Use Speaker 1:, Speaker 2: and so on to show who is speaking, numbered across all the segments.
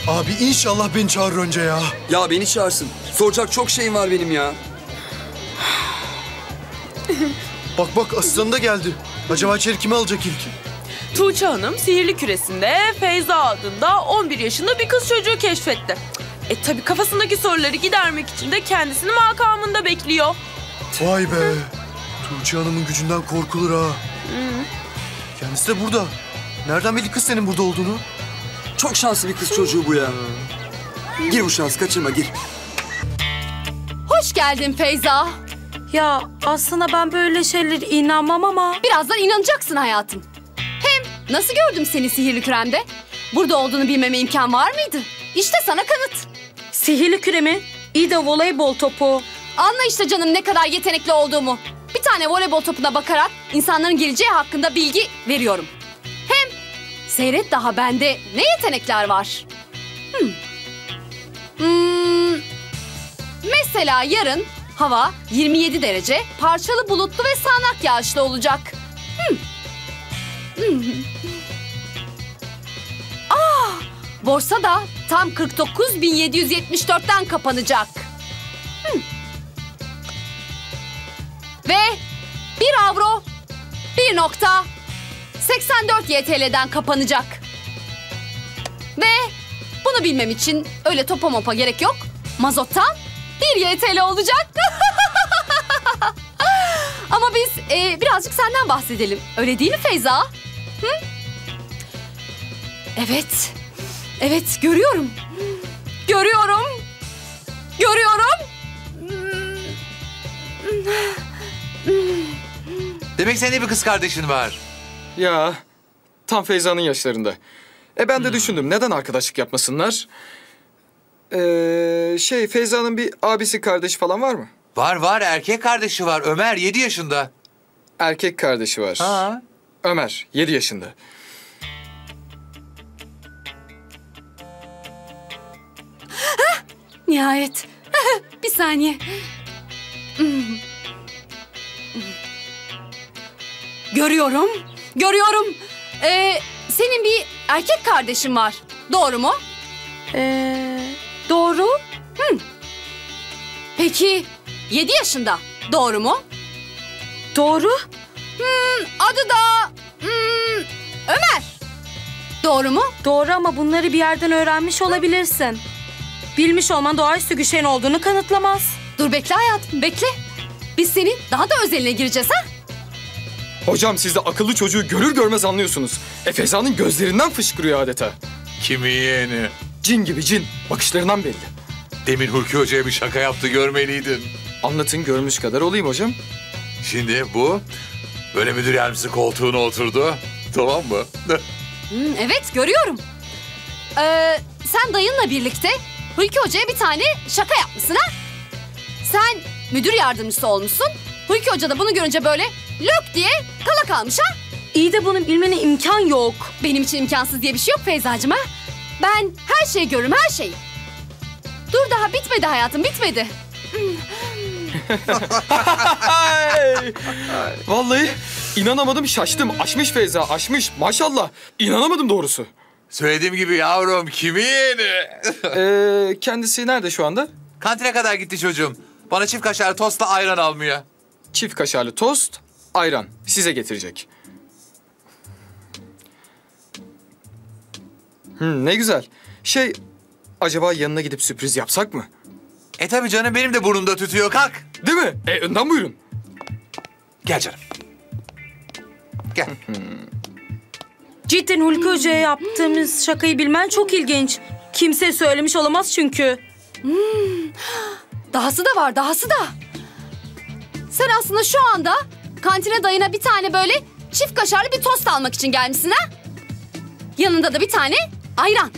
Speaker 1: Abi inşallah beni çağırır önce ya.
Speaker 2: Ya beni çağırsın. Soracak çok şeyim var benim ya.
Speaker 1: Bak Aslan da geldi. Acaba içeri kimi alacak ilk?
Speaker 3: Tuğçe Hanım sihirli küresinde Feyza adında 11 yaşında bir kız çocuğu keşfetti. Tabii kafasındaki soruları gidermek için de kendisini makamında bekliyor.
Speaker 1: Vay be. Tuğçe Hanım'ın gücünden korkulur ha. Kendisi de burada. Nereden bildi kız senin burada olduğunu?
Speaker 2: Çok şanslı bir kız çocuğu bu ya. Gir bu şansı, kaçırma, gir.
Speaker 4: Hoş geldin Feyza.
Speaker 3: Ya aslında ben böyle şeylere inanmam ama...
Speaker 4: Birazdan inanacaksın hayatım. Hem nasıl gördüm seni sihirli küremde? Burada olduğunu bilmeme imkan var mıydı? İşte sana kanıt.
Speaker 3: Sihirli küre mi? İyi de voleybol topu.
Speaker 4: Anla işte canım ne kadar yetenekli olduğumu. Bir tane voleybol topuna bakarak insanların geleceği hakkında bilgi veriyorum. Hem seyret daha bende ne yetenekler var. Mesela yarın hava 27 derece, parçalı bulutlu ve sağanak yağışlı olacak. Borsa da tam 49.774'ten kapanacak. Ve 1 avro 1.84 YTL'den kapanacak. Ve bunu bilmem için öyle topa mopa gerek yok. Mazottan 1 YTL olacak. Ama biz birazcık senden bahsedelim. Öyle değil mi Feyza? Hı? Evet. Evet, görüyorum. Görüyorum.
Speaker 5: Demek senin de bir kız kardeşin var.
Speaker 6: Ya tam Feyza'nın yaşlarında. Ben de düşündüm neden arkadaşlık yapmasınlar? Feyza'nın bir abisi kardeşi falan var mı?
Speaker 5: Var erkek kardeşi var. Ömer 7 yaşında.
Speaker 6: Erkek kardeşi var.
Speaker 5: Ha.
Speaker 6: Ömer 7 yaşında.
Speaker 4: Nihayet. Bir saniye. Görüyorum. Senin bir erkek kardeşin var. Doğru mu?
Speaker 3: Doğru.
Speaker 4: Peki 7 yaşında. Doğru mu?
Speaker 3: Doğru.
Speaker 4: Adı da Ömer. Doğru mu?
Speaker 3: Doğru ama bunları bir yerden öğrenmiş olabilirsin. Bilmiş olman doğaüstü güçlerin olduğunu kanıtlamaz.
Speaker 4: Dur bekle hayatım, bekle. Biz senin daha da özeline gireceğiz ha?
Speaker 6: Hocam siz de akıllı çocuğu görür görmez anlıyorsunuz. Feyza'nın gözlerinden fışkırıyor adeta.
Speaker 5: Kimi yeğeni?
Speaker 6: Cin gibi cin. Bakışlarından belli.
Speaker 5: Demin Hulki Hoca'ya bir şaka yaptı, görmeliydin.
Speaker 6: Anlatın görmüş kadar olayım hocam.
Speaker 5: Şimdi bu böyle müdür yardımcısı koltuğuna oturdu. Tamam mı?
Speaker 4: Evet, görüyorum. Sen dayınla birlikte Hulki Hoca'ya bir tane şaka yapmışsın ha? Sen müdür yardımcısı olmuşsun. Hulki Hoca da bunu görünce böyle lök diye kala kalmış ha?
Speaker 3: İyi de bunu bilmene imkan yok.
Speaker 4: Benim için imkansız diye bir şey yok Feyzacığım ha? Ben her şeyi görürüm, her şeyi. Dur daha bitmedi hayatım, bitmedi.
Speaker 6: Vallahi inanamadım, şaştım. Aşmış Feyza, aşmış. Maşallah. İnanamadım doğrusu.
Speaker 5: Söylediğim gibi yavrum, kimi yeğeni?
Speaker 6: Kendisi nerede şu anda?
Speaker 5: Kantine kadar gitti çocuğum. Bana çift kaşarlı tostla ayran almaya.
Speaker 6: Çift kaşarlı tost, ayran. Size getirecek. Ne güzel. Acaba yanına gidip sürpriz yapsak mı?
Speaker 5: Tabii canım, benim de burnumda tütüyor. Kalk.
Speaker 6: Değil mi? Önden buyurun.
Speaker 5: Gel canım. Gel.
Speaker 3: Cidden Hulki Hoca'ya yaptığımız şakayı bilmen çok ilginç. Kimse söylemiş olamaz çünkü.
Speaker 4: Dahası da var, dahası da. Sen aslında şu anda kantine dayına bir tane böyle çift kaşarlı bir tost almak için gelmişsin ha? Yanında da bir tane ayran.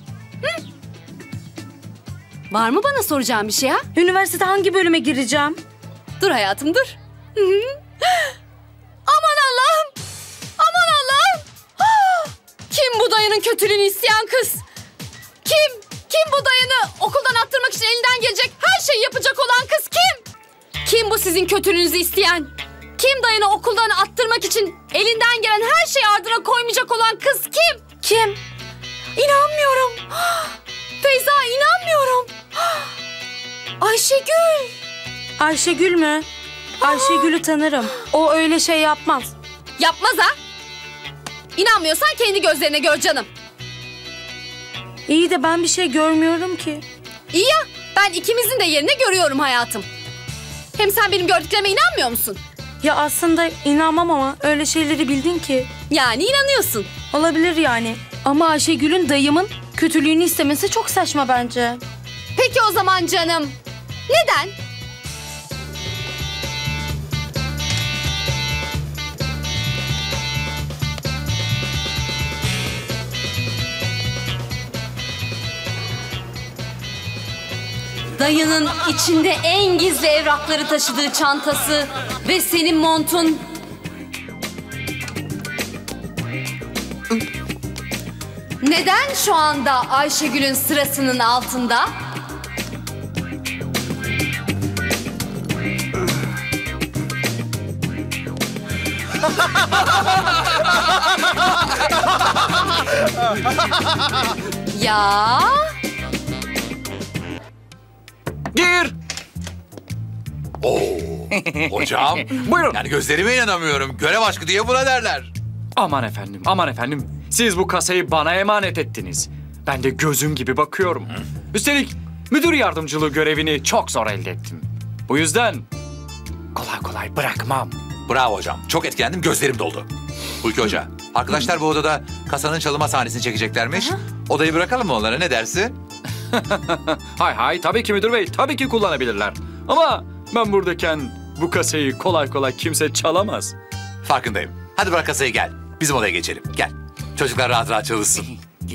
Speaker 4: Var mı bana soracağın bir şey ha?
Speaker 3: Üniversitede hangi bölüme gireceğim?
Speaker 4: Dur hayatım, dur. Aman Allah'ım! Aman Allah'ım! Kim bu dayının kötülüğünü isteyen kız? Kim bu dayını okuldan attırmak için elinden gelecek her şeyi yapacak olan kız kim? Kim bu sizin kötülüğünüzü isteyen? Kim dayını okuldan attırmak için elinden gelen her şeyi ardına koymayacak olan kız kim?
Speaker 3: Kim?
Speaker 4: İnanmıyorum. Ayşegül.
Speaker 7: Ayşegül mü? Ayşegül'ü tanırım. O öyle şey yapmaz.
Speaker 4: Yapmaz ha? İnanmıyorsan kendi gözlerine gör canım.
Speaker 7: İyi de ben bir şey görmüyorum ki.
Speaker 4: İyi ya, ben ikimizin de yerini görüyorum hayatım. Hem sen benim gördüklerime inanmıyor musun?
Speaker 7: Ya aslında inanmam ama öyle şeyleri bildin ki.
Speaker 4: Yani inanıyorsun.
Speaker 7: Olabilir yani. Ama Ayşegül'ün dayımın kötülüğünü istemesi çok saçma bence.
Speaker 4: Peki o zaman canım. Neden? Dayının içinde en gizli evrakları taşıdığı çantası ve senin montun. Neden şu anda Ayşegül'ün sırasının altında? Ya.
Speaker 6: Gir.
Speaker 5: Oo, hocam.
Speaker 6: Buyurun.
Speaker 5: Yani gözlerime inanamıyorum. Görev aşkı diye buna derler.
Speaker 6: Aman efendim, aman efendim. Siz bu kasayı bana emanet ettiniz. Ben de gözüm gibi bakıyorum. Üstelik müdür yardımcılığı görevini çok zor elde ettim. Bu yüzden kolay kolay bırakmam.
Speaker 5: Bravo hocam. Çok etkilendim. Gözlerim doldu. Hulki Hoca, arkadaşlar bu odada kasanın çalınma sahnesini çekeceklermiş. Odayı bırakalım mı onlara? Ne dersin?
Speaker 6: Hay hay, tabii ki müdür bey, tabii ki kullanabilirler. Ama ben buradayken bu kasayı kolay kolay kimse çalamaz.
Speaker 5: Farkındayım. Hadi bırak kasayı gel. Bizim odaya geçelim. Gel. Çocuklar rahat rahat çalışsın.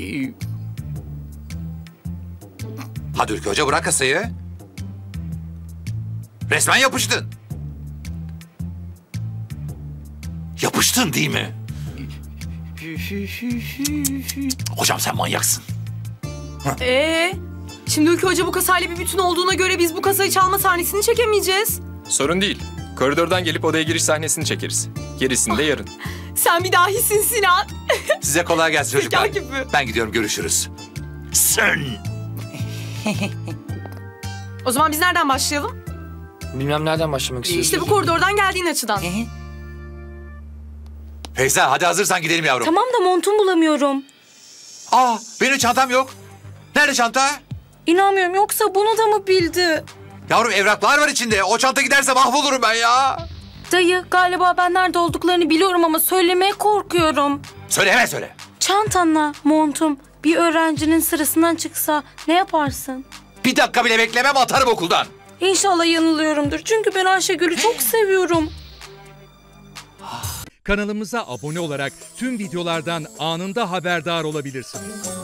Speaker 5: Hadi Hulki Hoca bırak kasayı. Resmen yapıştın. Yapıştın değil mi? Hocam sen manyaksın.
Speaker 3: Şimdi Ülke Hoca bu kasayla bir bütün olduğuna göre biz bu kasayı çalma sahnesini çekemeyeceğiz.
Speaker 8: Sorun değil. Koridordan gelip odaya giriş sahnesini çekeriz. Gerisini de yarın.
Speaker 3: Sen bir dahisin Sinan.
Speaker 5: Size kolay gelsin çocuklar.
Speaker 3: Zeka gibi.
Speaker 5: Ben gidiyorum, görüşürüz. Sen.
Speaker 3: O zaman biz nereden başlayalım?
Speaker 8: Bilmem nereden başlamak istiyorsun.
Speaker 3: İşte bu koridordan geldiğin açıdan.
Speaker 5: Feyza hadi hazırsan gidelim yavrum.
Speaker 7: Tamam da montumu bulamıyorum.
Speaker 5: Aa benim çantam yok. Nerede çanta?
Speaker 7: İnanmıyorum, yoksa bunu da mı bildi?
Speaker 5: Yavrum evraklar var içinde. O çanta giderse mahvolurum ben ya.
Speaker 7: Dayı, galiba ben nerede olduklarını biliyorum ama söylemeye korkuyorum.
Speaker 5: Söyle hemen söyle.
Speaker 7: Çantanla montum bir öğrencinin sırasından çıksa ne yaparsın?
Speaker 5: Bir dakika bile beklemem, atarım okuldan.
Speaker 7: İnşallah yanılıyorumdur. Çünkü ben Ayşegül'ü çok seviyorum.
Speaker 9: Kanalımıza abone olarak tüm videolardan anında haberdar olabilirsiniz.